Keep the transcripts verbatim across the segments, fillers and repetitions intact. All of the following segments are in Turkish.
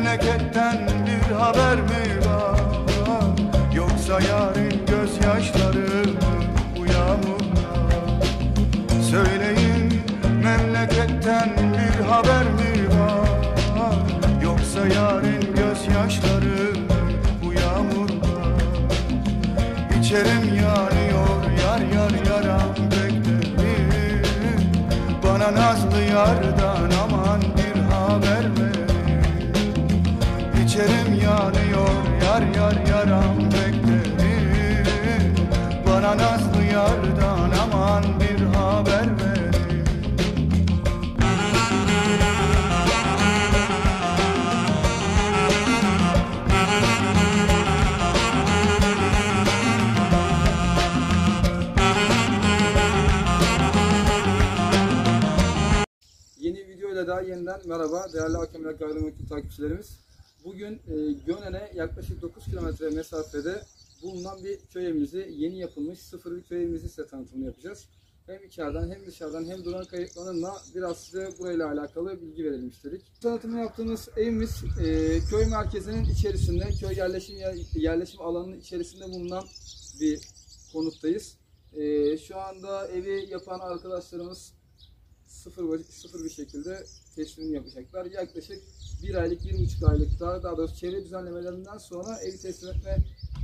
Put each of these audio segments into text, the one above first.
memleketten bir haber mi var? Yoksa yarın gözyaşları mı bu yağmurda? Söyleyin, memleketten bir haber mi var? Yoksa yarın gözyaşları mı bu yağmurda? İçerim yanıyor yar yar yaram beklerim. Bana nazlı yardan aman bir haber verin. İçerim yanıyor yar yar yaram beklerim. Bana nazlı yardan aman bir haber verin. Yeni videoyla daha yeniden merhaba değerli Hakem Gayrimenkul takipçilerimiz. Bugün e, Gönen'e yaklaşık dokuz kilometre mesafede bulunan bir köy evimizi, yeni yapılmış sıfır bir köy evimizi size tanıtımını yapacağız. Hem içeriden hem dışarıdan hem drone kayıtlarıyla biraz size burayla alakalı bilgi verelim istedik. Tanıtımını yaptığımız evimiz e, köy merkezinin içerisinde, köy yerleşim yerleşim alanının içerisinde bulunan bir konuttayız. E, şu anda evi yapan arkadaşlarımız sıfır, sıfır bir şekilde teslimini yapacaklar. Yaklaşık bir aylık, bir buçuk aylık daha, daha doğrusu çevre düzenlemelerinden sonra evi teslim etme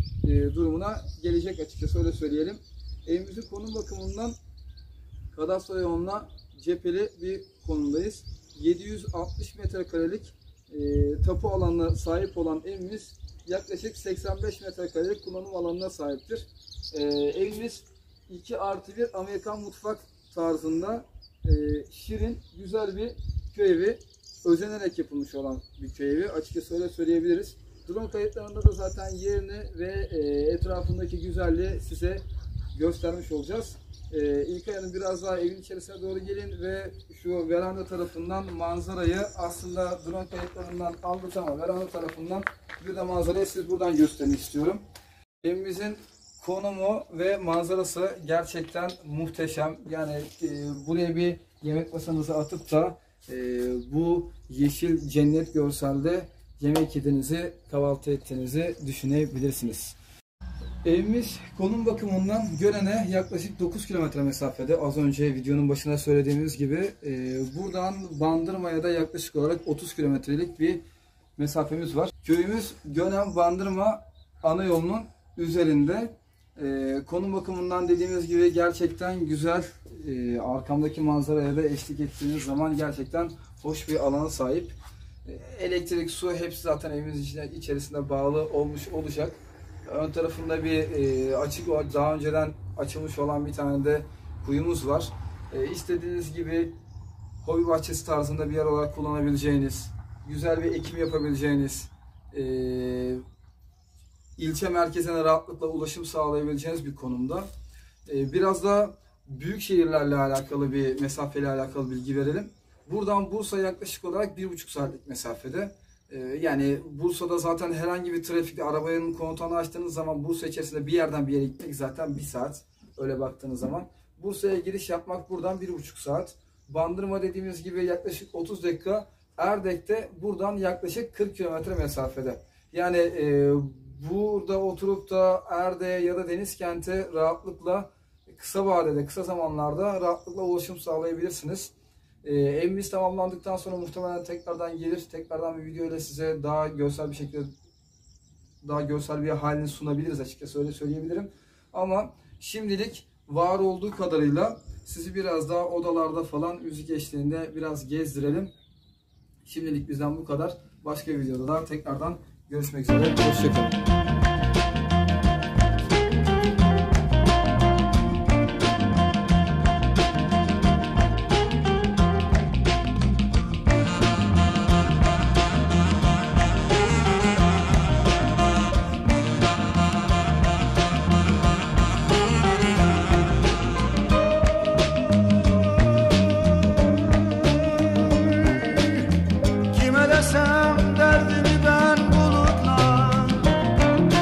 e, durumuna gelecek açıkçası, öyle söyleyelim. Evimizin konum bakımından kadastro yoluna cepheli bir konumdayız. yedi yüz altmış metrekarelik e, tapu alanına sahip olan evimiz yaklaşık seksen beş metrekarelik kullanım alanına sahiptir. E, evimiz iki artı bir Amerikan mutfak tarzında e, şirin, güzel bir köy evi. Özenerek yapılmış olan bir köy evi. Açıkçası öyle söyleyebiliriz. Drone kayıtlarında da zaten yerini ve e, etrafındaki güzelliği size göstermiş olacağız. E, İlkay Hanım, biraz daha evin içerisine doğru gelin ve şu veranda tarafından manzarayı aslında drone kayıtlarından aldık ama veranda tarafından bir de manzarayı siz buradan göstermek istiyorum. Evimizin konumu ve manzarası gerçekten muhteşem. Yani e, buraya bir yemek masanızı atıp da e, bu yeşil cennet görselde yemek yediğinizi, kahvaltı ettiğinizi düşünebilirsiniz. Evimiz konum bakımından Gönen'e yaklaşık dokuz kilometre mesafede. Az önce videonun başında söylediğimiz gibi e, buradan Bandırma'ya da yaklaşık olarak otuz kilometrelik bir mesafemiz var. Köyümüz Gönen-Bandırma ana yolunun üzerinde. E, konum bakımından dediğimiz gibi gerçekten güzel. E, arkamdaki manzaraya da eşlik ettiğiniz zaman gerçekten hoş bir alana sahip. E, elektrik, su hepsi zaten evimizin içerisinde bağlı olmuş olacak. Ön tarafında bir e, açık, daha önceden açılmış olan bir tane de kuyumuz var. E, istediğiniz gibi hobi bahçesi tarzında bir yer olarak kullanabileceğiniz, güzel bir ekim yapabileceğiniz, e, ilçe merkezine rahatlıkla ulaşım sağlayabileceğiniz bir konumda. E, biraz da büyük şehirlerle alakalı bir mesafeyle alakalı bilgi verelim. Buradan Bursa yaklaşık olarak bir buçuk saatlik mesafede. Yani Bursa'da zaten herhangi bir trafikte arabanın kontağını açtığınız zaman Bursa içerisinde bir yerden bir yere gitmek zaten bir saat. Öyle baktığınız zaman. Bursa'ya giriş yapmak buradan bir buçuk saat. Bandırma dediğimiz gibi yaklaşık otuz dakika. Erdek'te buradan yaklaşık kırk kilometre mesafede. Yani e, burada oturup da Erdek'e ya da Denizkent'e rahatlıkla kısa vadede, kısa zamanlarda rahatlıkla ulaşım sağlayabilirsiniz. Ee, evimiz tamamlandıktan sonra muhtemelen tekrardan gelir, tekrardan bir video ile size daha görsel bir şekilde, daha görsel bir halini sunabiliriz, açıkçası öyle söyleyebilirim. Ama şimdilik var olduğu kadarıyla sizi biraz daha odalarda falan müzik eşliğinde biraz gezdirelim. Şimdilik bizden bu kadar. Başka bir videoda da tekrardan görüşmek üzere. Hoşçakalın. Kime desem derdimi ben bulutlar,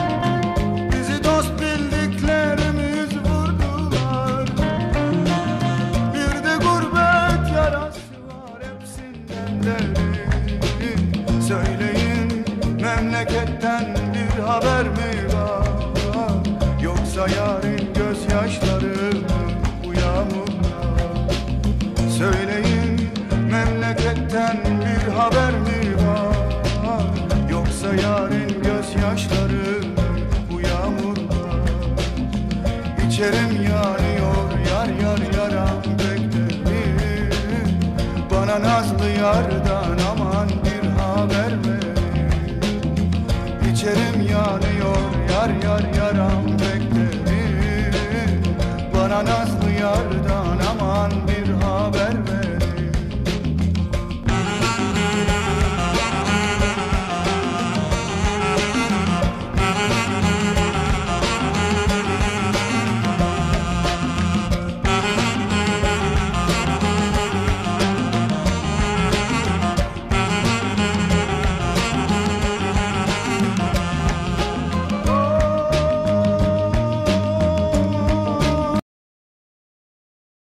memleketten bir haber mi var? Yoksa yarın gözyaşları mı bu yağmurlar? Söyleyin, memleketten bir haber mi var? Yoksa yarın gözyaşları mı bu yağmurlar? İçerim yanıyor yar yar yaram beklerim. Bana nazlı yardan aman bir haber ver. İçerim yanıyor yar yar yaram beklerim. Bana nazlı yardan aman bir